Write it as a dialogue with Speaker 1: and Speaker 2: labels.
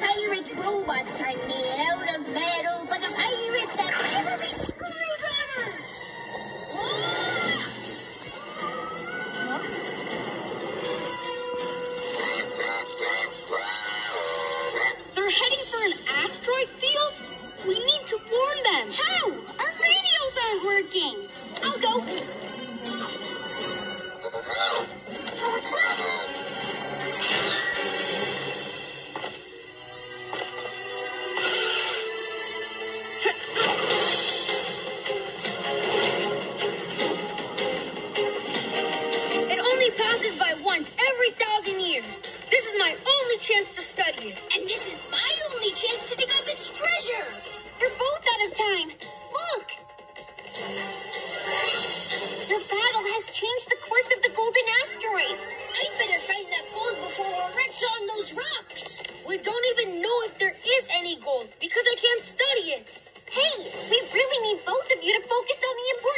Speaker 1: pirate robots are made out of metal, but the pirates have never been screwdrivers.
Speaker 2: They're heading for an asteroid field? We need to warn them.
Speaker 3: How? Our radios aren't working.
Speaker 2: I'll go. It only passes by once every 1,000 years. This is my only chance to study it.
Speaker 1: And this is my only chance to dig up its treasure.
Speaker 2: They're both out of time. Look!
Speaker 3: The battle has changed the course of the golden asteroid.
Speaker 1: I'd better find that gold before we're wrecked on those rocks.
Speaker 2: We don't even know if there is any gold because I can't study it.
Speaker 3: Hey, we really need both of you to focus on the important